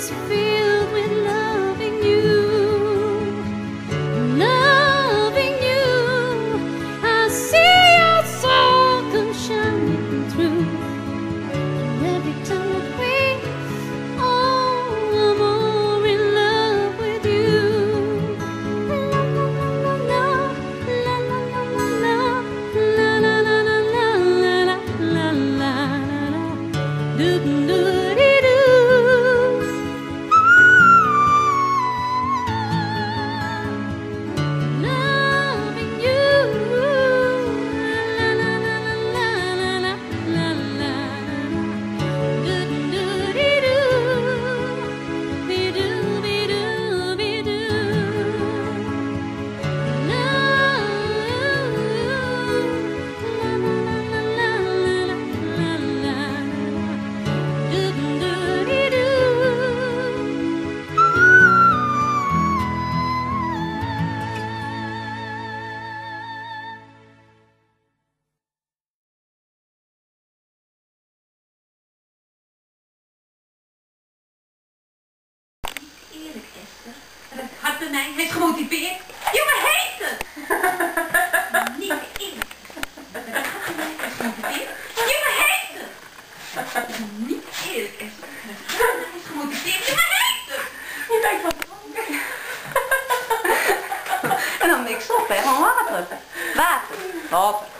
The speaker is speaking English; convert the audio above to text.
is filled with loving you. Loving you, I see your soul come shining through. And every time that we, oh, I'm more in love with you. La la la la la la la la la la la la la la la. Do do do do. Loving you, la la la la la la la la. Do do do do. Be do be do be do. Love, la la la la la la la. Do do do do. Eerlijk, Esther. En het hart bij mij, hij is gemotiveerd. Jongen, heet het! Niet eerlijk. Het hart bij mij, hij is gemotiveerd. Jongen, heet het! Niet eerlijk, Esther. Het hart bij mij, hij is gemotiveerd. Jongen, heet het! Je bent van dronken. En dan niks op, hè? Gewoon water. Water.